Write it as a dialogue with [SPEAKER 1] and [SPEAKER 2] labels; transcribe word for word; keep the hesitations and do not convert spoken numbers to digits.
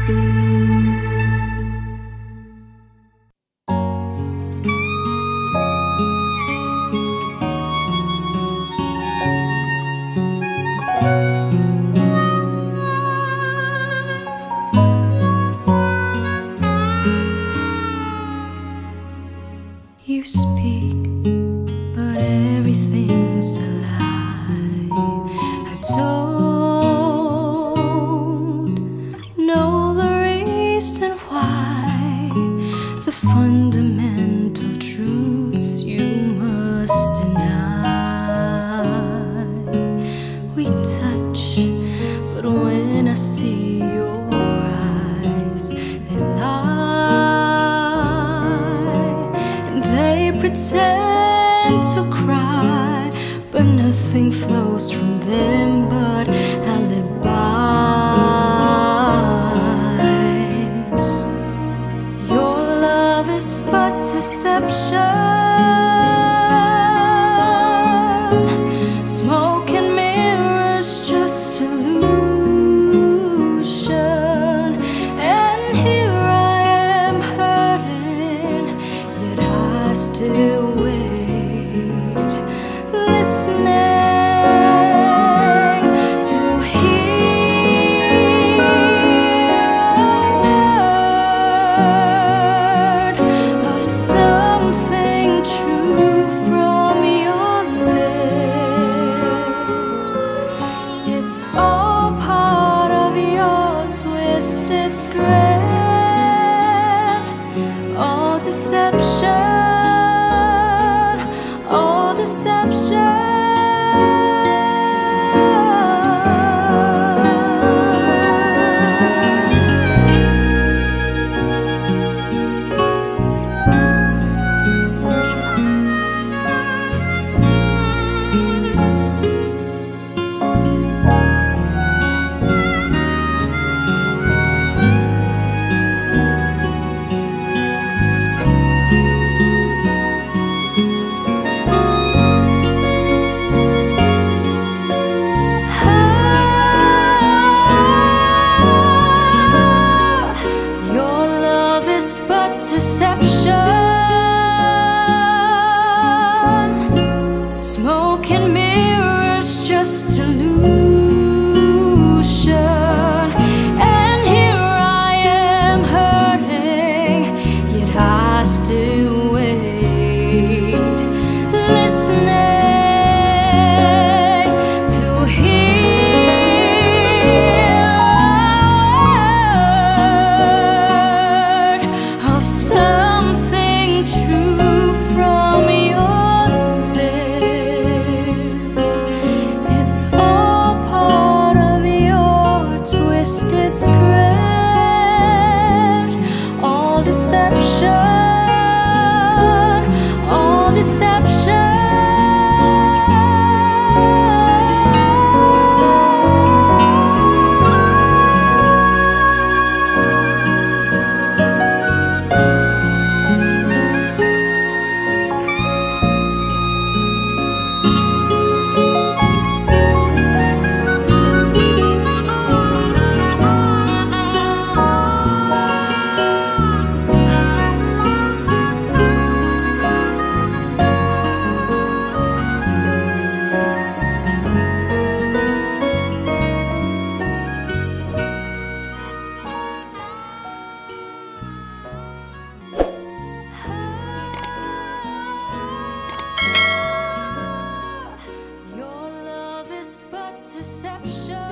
[SPEAKER 1] You speak, but everything's a lie. I don't know the reason why. The fundamental truths you must deny. We touch, but when I see your eyes, they lie. They pretend to cry, but nothing flows from them but alibis. Your love is but deception, smoke and mirrors, just illusion. And here I am hurting, yet I still wait, listening to hear a word of something true from your lips. It's all part of your twisted script, all deception. All deception. Your love is but deception, smoke and mirrors, just illusion. And here I am hurting, yet I still wait, listening to hear a word of something true from your lips. It's all part of your twisted script, all deception, all deception. Your love is but deception.